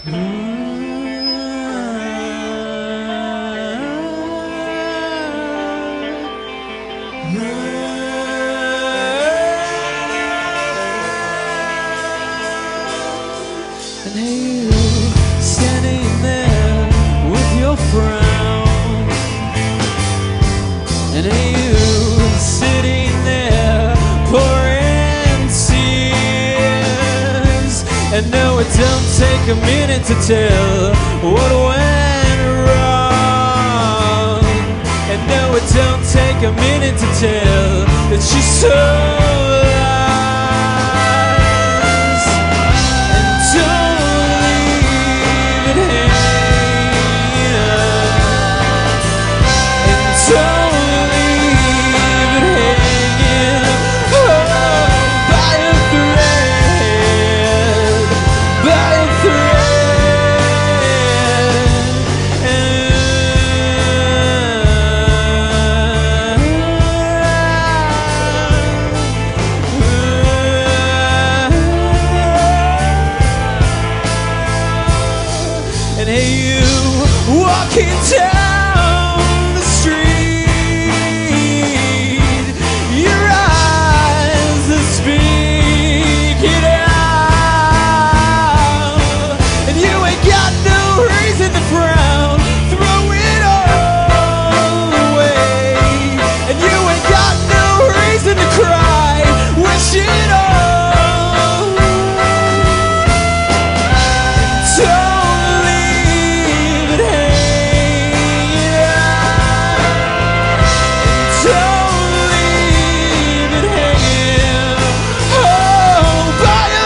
And you standing there with your frown, and you sitting there pouring tears. And no, it don't take a minute to tell what went wrong. And no, it don't take a minute to tell that she's so lost. And don't leave it hanging. And don't leave it hanging. Oh, by a thread, by a thread. And hey, you walking down the street, your eyes are speaking out, and you ain't got no reason to frown. Throw it all away, and you ain't got no reason to cry. Wish it all. Don't leave it hanging. Don't leave it hanging. Oh, by a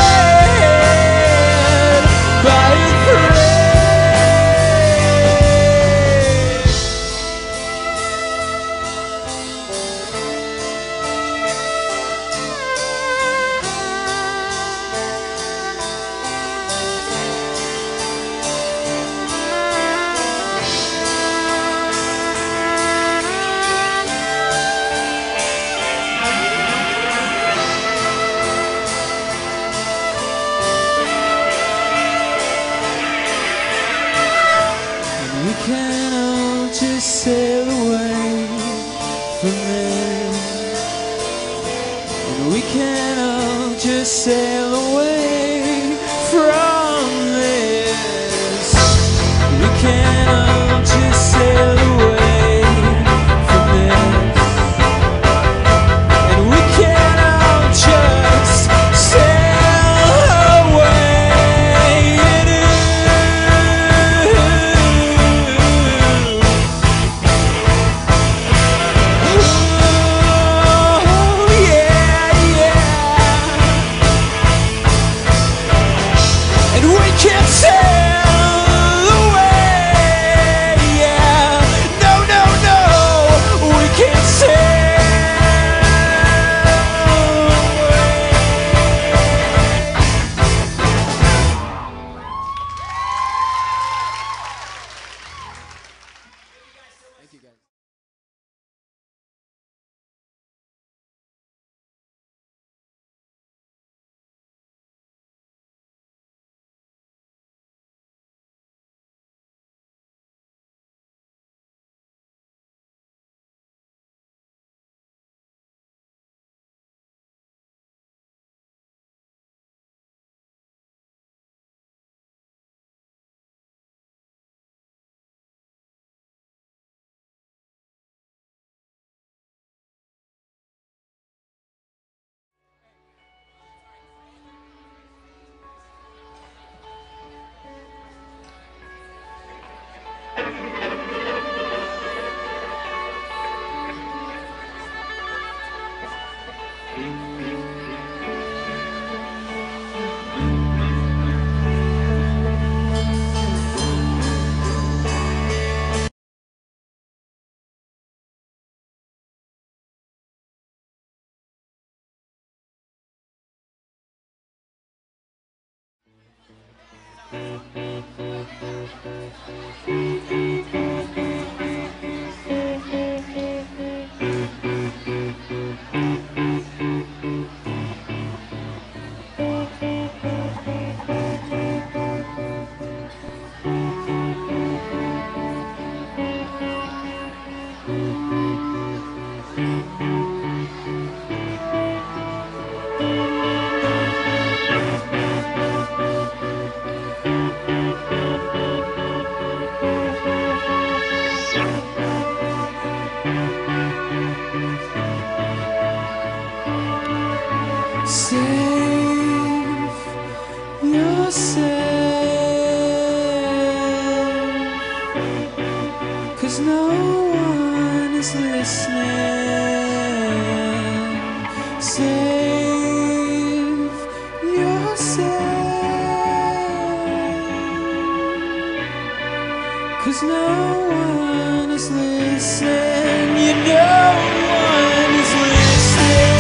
thread, by a thread. And we can all just sail away from this. And we can all just sail away from this. We can all just sail away from this. And we can all just sail away. Oh, yeah, yeah. And we can sail away, yeah. No, no, no, we can sail away. Thank you, guys. Save yourself, 'cause no one is listening. Save yourself, 'cause no one is listening. You know one is listening.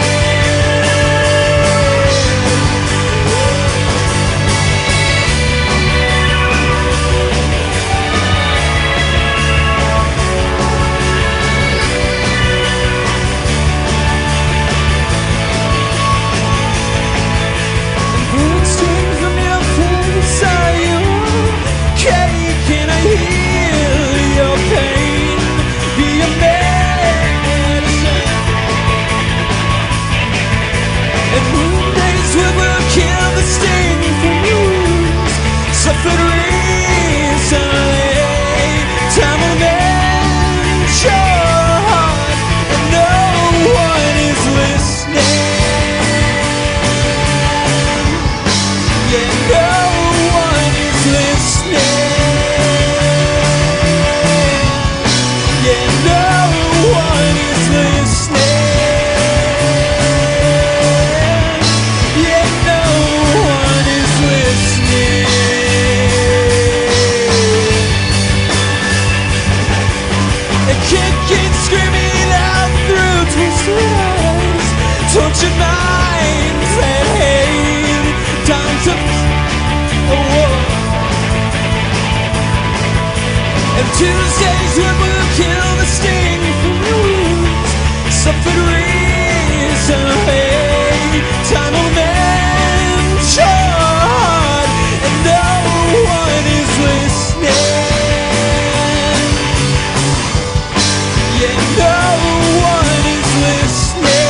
Tortured minds that hate time to and Tuesdays when we'll kill the sting from your wounds. Suffered recently, time will mend your heart, and no one is listening. Yeah, no one is listening.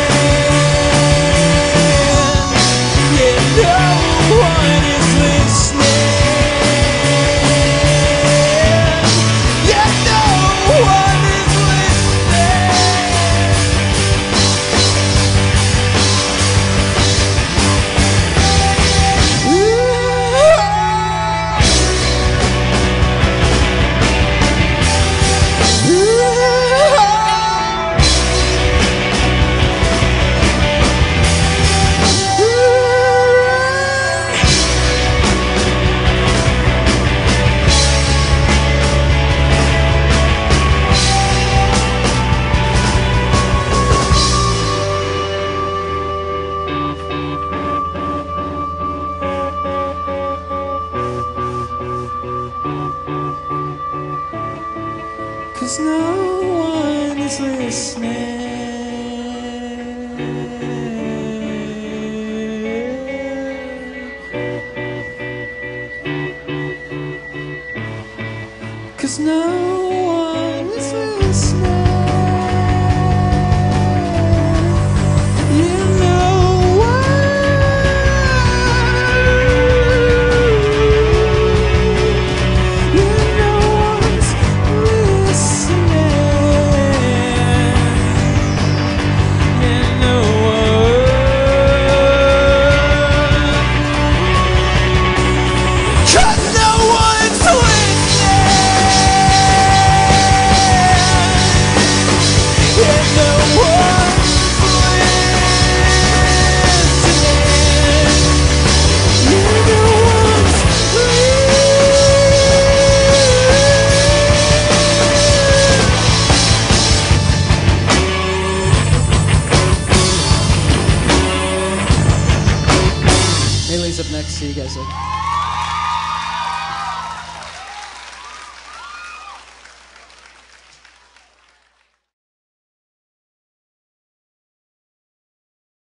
Cause no one is listening. Cause no one is listening. You know up next. See you guys later.